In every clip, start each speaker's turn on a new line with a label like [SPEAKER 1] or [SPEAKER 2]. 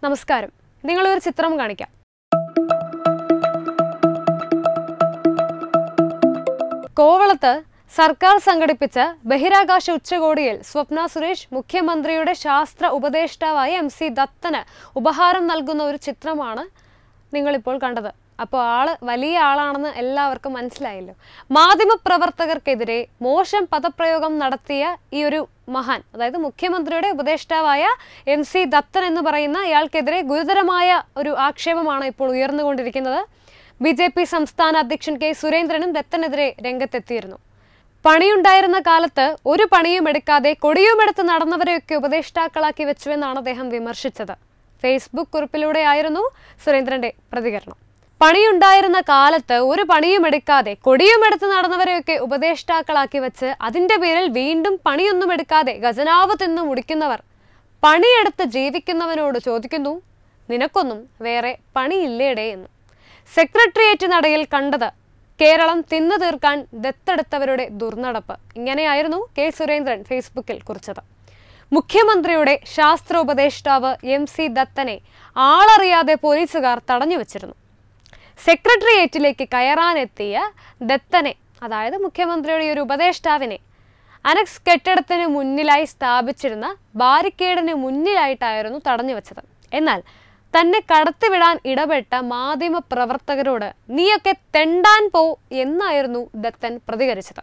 [SPEAKER 1] നമസ്കാരം. നിങ്ങളൊരു ചിത്രം കാണിക്കാം. കോവളത്ത് സർക്കാർ സംഘടിപ്പിച്ച ബഹിരാകാശ ഉച്ചകോടിയിൽ സ്വപ്ന സുരേഷ് മുഖ്യമന്ത്രിയുടെ ശാസ്ത്ര ഉപദേഷ്ടാവായ MC ദത്തന് ഉപഹാരം നൽകുന്ന ഒരു ചിത്രമാണ് നിങ്ങളിപ്പോൾ കണ്ടത്. അപ്പോൾ വലിയ ആളാണെന്ന് എല്ലാവർക്കും മനസ്സിലായല്ലോ. മാധ്യമപ്രവർത്തകർക്കെതിരെ മോശം പദപ്രയോഗം നടത്തിയ ഈ ഒരു മഹാൻ, അതായത് മുഖ്യമന്ത്രിയുടെ ഉപദേഷ്ടാവായ MC ദത്തൻ എന്ന് പറയുന്ന ഇയാൾക്കെതിരെ ഗുരുതരമായ ഒരു ആക്ഷേപമാണ് ഇപ്പോൾ ഉയർന്നുകൊണ്ടിരിക്കുന്നത്. BJP സംസ്ഥാന അധ്യക്ഷൻ K. സുരേന്ദ്രനും ദത്തനെതിരെ രംഗത്തെത്തിയിരുന്നു. പണിയുണ്ടായിരുന്ന കാലത്ത് ഒരു പണിയും എടുക്കാതെ കൊടിയുമെടുത്ത് നടന്നവരെയൊക്കെ ഉപദേഷ്ടാക്കളാക്കി വെച്ചുവെന്നാണ് അദ്ദേഹം വിമർശിച്ചത്. ഫേസ്ബുക്ക് കുറിപ്പിലൂടെയായിരുന്നു സുരേന്ദ്രന്റെ പ്രതികരണം. പണിയുണ്ടായിരുന്ന കാലത്ത് ഒരു പണിയും എടുക്കാതെ കൊടിയുമെടുത്ത് നടന്നവരെയൊക്കെ ഉപദേഷ്ടാക്കളാക്കി വെച്ച് അതിന്റെ പേരിൽ വീണ്ടും പണിയൊന്നും എടുക്കാതെ ഖജനാവ് തിന്നു മുടിക്കുന്നവർ പണിയെടുത്ത് ജീവിക്കുന്നവനോട് ചോദിക്കുന്നു, നിനക്കൊന്നും വേറെ പണിയില്ലേടേ എന്ന്. സെക്രട്ടേറിയറ്റ് നടയിൽ കണ്ടത് കേരളം തിന്നു തീർക്കാൻ ദത്തെടുത്തവരുടെ ദുർനടപ്പ്. ഇങ്ങനെയായിരുന്നു K. സുരേന്ദ്രൻ ഫേസ്ബുക്കിൽ കുറിച്ചത്. മുഖ്യമന്ത്രിയുടെ ശാസ്ത്രോപദേഷ്ടാവ് MC ദത്തനെ ആളറിയാതെ പോലീസുകാർ തടഞ്ഞു വച്ചിരുന്നു. സെക്രട്ടേറിയറ്റിലേക്ക് കയറാനെത്തിയ ദത്തനെ, അതായത് മുഖ്യമന്ത്രിയുടെ ഒരു ഉപദേഷ്ടാവിനെ, അനക്സ് കെട്ടിടത്തിന് മുന്നിലായി സ്ഥാപിച്ചിരുന്ന ബാരിക്കേഡിന് മുന്നിലായിട്ടായിരുന്നു തടഞ്ഞു വെച്ചത്. എന്നാൽ തന്നെ കടത്തിവിടാൻ ഇടപെട്ട മാധ്യമ പ്രവർത്തകരോട് നീയൊക്കെ തെണ്ടാൻ പോ എന്നായിരുന്നു ദത്തൻ പ്രതികരിച്ചത്.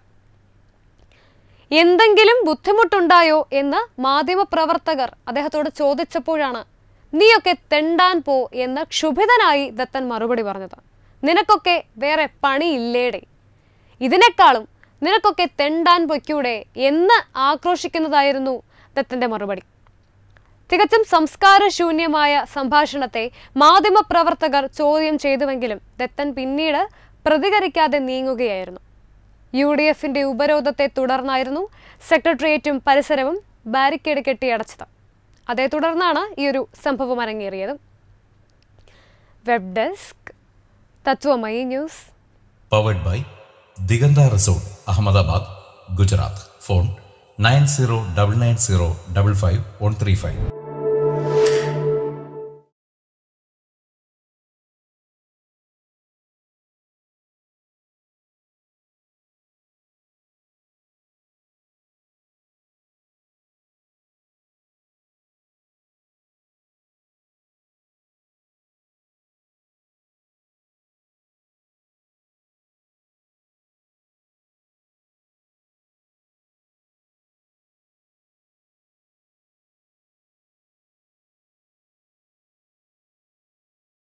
[SPEAKER 1] എന്തെങ്കിലും ബുദ്ധിമുട്ടുണ്ടായോ എന്ന് മാധ്യമ പ്രവർത്തകർ അദ്ദേഹത്തോട് ചോദിച്ചപ്പോഴാണ് നീയൊക്കെ തെണ്ടാൻ പോ എന്ന് ക്ഷുഭിതനായി ദത്തൻ മറുപടി പറഞ്ഞത്. നിനക്കൊക്കെ വേറെ പണിയില്ലേടേ, ഇതിനേക്കാളും നിനക്കൊക്കെ തെണ്ടാൻ പൊയ്ക്കൂടെ എന്ന് ആക്രോശിക്കുന്നതായിരുന്നു ദത്തന്റെ മറുപടി. തികച്ചും സംസ്കാരശൂന്യമായ സംഭാഷണത്തെ മാധ്യമപ്രവർത്തകർ ചോദ്യം ചെയ്തുവെങ്കിലും ദത്തൻ പിന്നീട് പ്രതികരിക്കാതെ നീങ്ങുകയായിരുന്നു. UDFന്റെ ഉപരോധത്തെ തുടർന്നായിരുന്നു സെക്രട്ടേറിയറ്റും പരിസരവും ബാരിക്കേഡ് കെട്ടിയടച്ചത്. അതേ തുടർന്നാണ് ഈ ഒരു സംഭവം അരങ്ങേറിയത്. Web desk Tatwamayi news.
[SPEAKER 2] Powered by Diganta resort, Ahmedabad, Gujarat. Phone 9099055135.